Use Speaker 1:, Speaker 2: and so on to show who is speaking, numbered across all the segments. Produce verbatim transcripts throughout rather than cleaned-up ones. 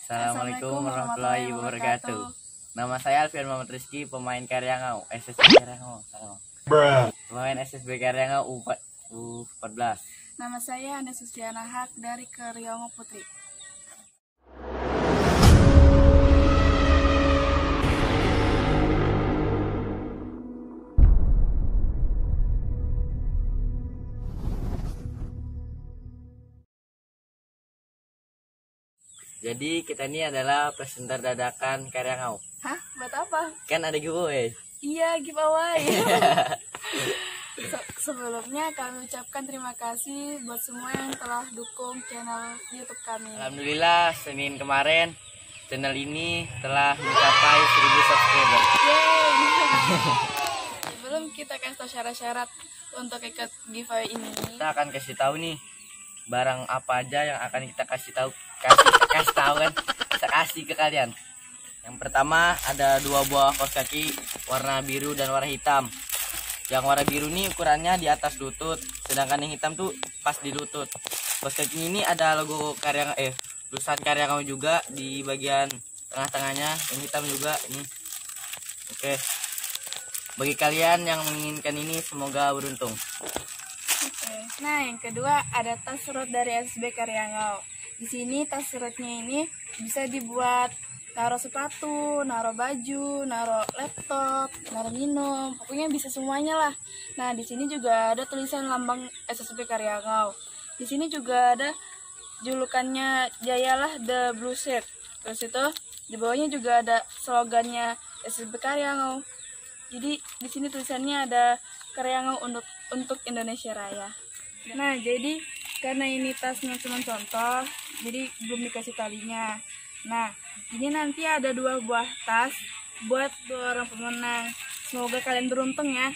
Speaker 1: Assalamualaikum warahmatullahi wabarakatuh. Nama saya Alfian Muhammad Rizky, pemain Karyangau, S S B Karyangau. Pemain S S B Karyangau U empat belas.
Speaker 2: Nama saya Anda Susiana Hak dari Karyangau Putri.
Speaker 1: Jadi kita ini adalah presenter dadakan Karyangau.
Speaker 2: Hah? Buat apa?
Speaker 1: Kan ada giveaway.
Speaker 2: Iya, giveaway. Se sebelumnya kami ucapkan terima kasih buat semua yang telah dukung channel YouTube kami.
Speaker 1: Alhamdulillah Senin kemarin channel ini telah mencapai seribu subscriber.
Speaker 2: Yeay. Sebelum kita kasih tahu syarat-syarat untuk ikut giveaway ini,
Speaker 1: kita akan kasih tahu nih barang apa aja yang akan kita kasih tahu kasih kasih tahu kan kita kasih ke kalian. Yang pertama ada dua buah kaos kaki warna biru dan warna hitam. Yang warna biru ini ukurannya di atas lutut, sedangkan yang hitam tuh pas di lutut. Kaos kaki ini ada logo Karyangau, eh tulisan Karyangau juga di bagian tengah-tengahnya. Yang hitam juga ini. Oke. Bagi kalian yang menginginkan ini semoga beruntung.
Speaker 2: Nah, yang kedua ada tas surut dari S S B Karyangau. Di sini tas surutnya ini bisa dibuat naruh sepatu, naruh baju, naruh laptop, naruh minum, pokoknya bisa semuanya lah. Nah, di sini juga ada tulisan lambang S S B Karyangau. Di sini juga ada julukannya Jayalah The Blue Shirt. Terus itu di bawahnya juga ada slogannya S S B Karyangau. Jadi di sini tulisannya ada Karyangau untuk untuk Indonesia Raya. Nah, jadi karena ini tasnya cuma contoh, jadi belum dikasih talinya. Nah, ini nanti ada dua buah tas buat dua orang pemenang. Semoga kalian beruntung ya.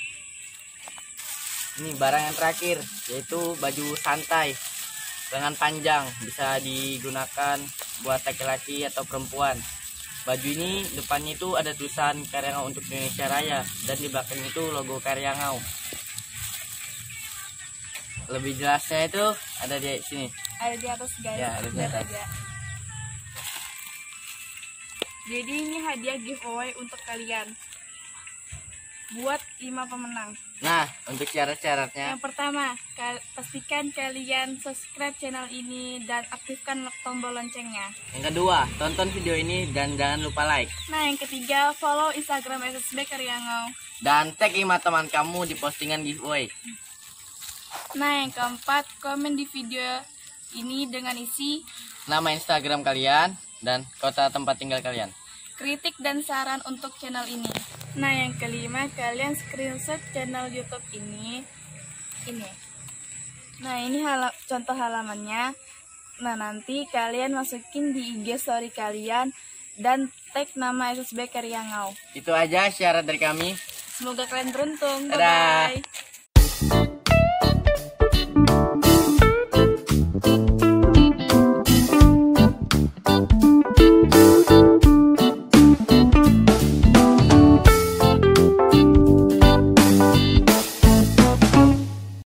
Speaker 1: Ini barang yang terakhir, yaitu baju santai lengan panjang, bisa digunakan buat laki-laki atau perempuan. Baju ini depannya itu ada tulisan Karyangau untuk Indonesia Raya, dan di belakang itu logo Karyangau. Lebih jelasnya itu ada di sini.
Speaker 2: Ada di atas guys.
Speaker 1: Ya, ada di atas.
Speaker 2: Aja. Jadi ini hadiah giveaway untuk kalian. Buat lima pemenang.
Speaker 1: Nah, untuk syarat-syaratnya.
Speaker 2: Yang pertama, kal pastikan kalian subscribe channel ini dan aktifkan tombol loncengnya.
Speaker 1: Yang kedua, tonton video ini dan jangan lupa like.
Speaker 2: Nah, yang ketiga, follow Instagram S S B Karyangau.
Speaker 1: Dan tag lima teman kamu di postingan giveaway.
Speaker 2: Nah, yang keempat, komen di video ini dengan isi
Speaker 1: nama Instagram kalian dan kota tempat tinggal kalian,
Speaker 2: kritik dan saran untuk channel ini. Nah, yang kelima, kalian screenshot channel YouTube ini. Ini. Nah, ini hala contoh halamannya. Nah, nanti kalian masukin di I G story kalian dan tag nama S S B Karyangau.
Speaker 1: Itu aja syarat dari kami.
Speaker 2: Semoga kalian beruntung.
Speaker 1: Dadah.
Speaker 2: Bye-bye.